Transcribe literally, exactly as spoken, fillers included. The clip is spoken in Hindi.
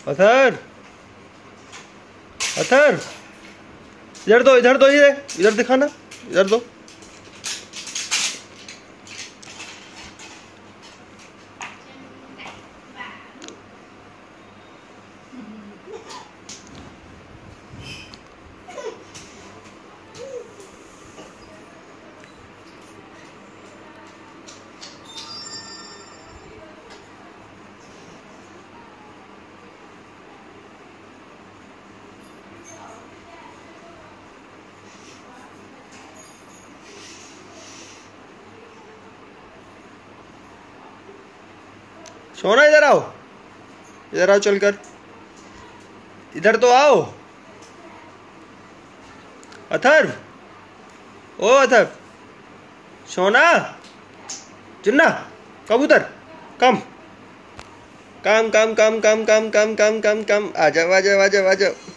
अथर, अथर, इधर दो, इधर दो, इधर इधर दिखाना, इधर दो। सोना इधर आओ, इधर आओ चलकर, इधर तो आओ। अथर्व, ओ अथर्व, सोना, चुन्ना, कबूतर, कम कम कम कम कम कम कम कम कम कम, आ जाओ आ जाओ आ जाओ आ जाओ।